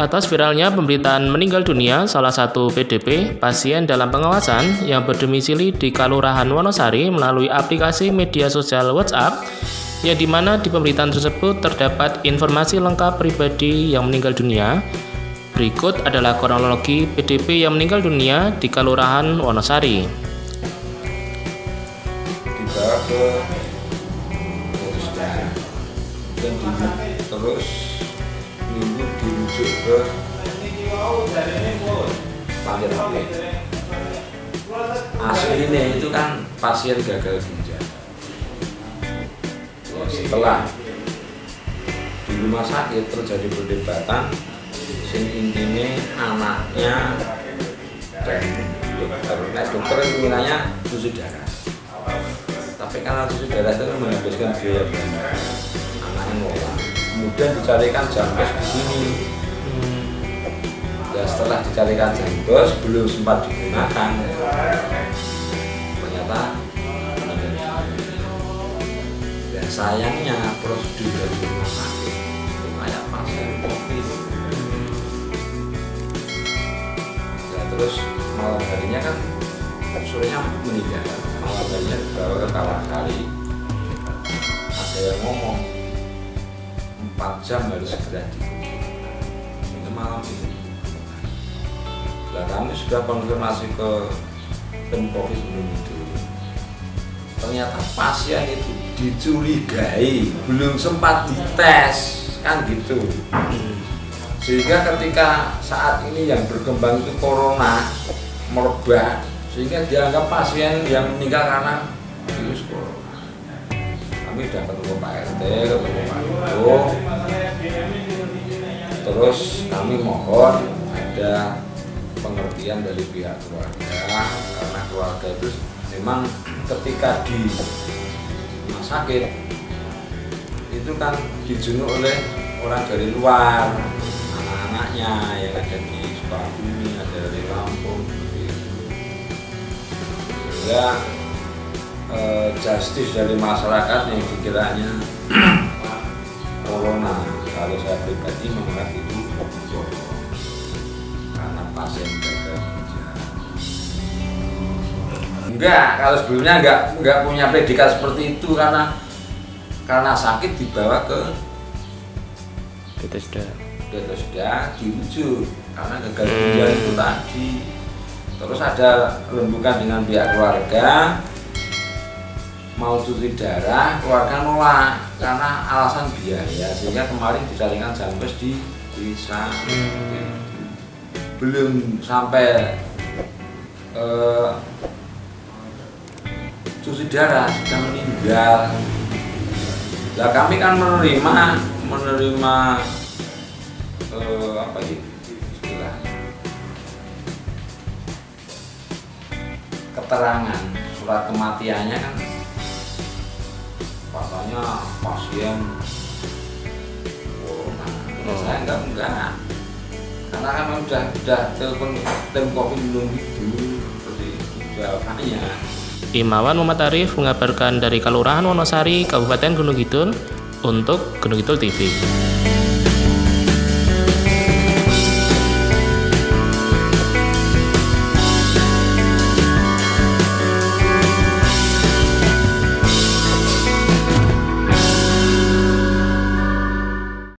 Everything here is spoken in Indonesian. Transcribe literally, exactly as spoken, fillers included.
Atas viralnya pemberitaan meninggal dunia salah satu P D P pasien dalam pengawasan yang berdomisili di Kelurahan Wonosari melalui aplikasi media sosial WhatsApp, yang dimana di pemberitaan tersebut terdapat informasi lengkap pribadi yang meninggal dunia. Berikut adalah kronologi P D P yang meninggal dunia di Kelurahan Wonosari. Dibawa ke saudara dan terus minggu dirujuk ke Pantai Rambut. Aslinya itu kan pasien gagal ginjal. Ya, setelah di rumah sakit terjadi perdebatan, sing intinya anaknya dan dokter, nah, dokter itu minanya cuci darah. Tapi karena cuci darah itu menghabiskan biaya banyak, anaknya nolak. Kemudian dicarikan jambes di sini. Ya setelah dicarikan jambes belum sempat digunakan, ternyata dan sayangnya prosedur dari rumah sakit itu kayak pasien COVID. Ya terus malam harinya kan sorenya meninggal, malam harinya dibawa ke Kawakali. Ada yang ngomong empat jam harus segera dikunjungi. Ini malam ini. Nah, kami sudah konfirmasi ke tim COVID belum itu. Ternyata pasien itu dicurigai, belum sempat dites, kan gitu. Sehingga ketika saat ini yang berkembang itu corona merebak, sehingga dianggap pasien yang meninggal karena virus corona. Kami sudah ketemu Pak R T, ketemu Pak Ibu, terus kami mohon ada pengertian dari pihak keluarga, karena keluarga itu memang ketika di rumah sakit itu kan dijenguk oleh orang dari luar, anak-anaknya yang ada di Sukabumi, ada dari Lampung, ya eh, justice dari masyarakat yang dikiranya corona. Kalau saya pribadi menganggap itu karena pasien gagal ginjal. Enggak, kalau sebelumnya enggak enggak punya predikat seperti itu, karena karena sakit dibawa ke Bethesda. Bethesda dirujuk karena gagal ginjal itu tadi. Terus ada rembukan dengan pihak keluarga, mau cuci darah, keluarga nolak karena alasan biaya, sehingga kemarin dicarikan jambes di desa. Hmm. Belum sampai uh, cuci darah sudah meninggal. Nah, kami kan menerima menerima uh, apa gitu istilah keterangan surat kematiannya kan, katanya pasien corona. Oh. Saya enggak enggak, karena kan udah udah telepon tim COVID belum itu, seperti jawabannya. Imawan Muhammad Arif mengabarkan dari Kelurahan Wonosari, Kabupaten Gunung Kidul untuk Gunung Kidul T V.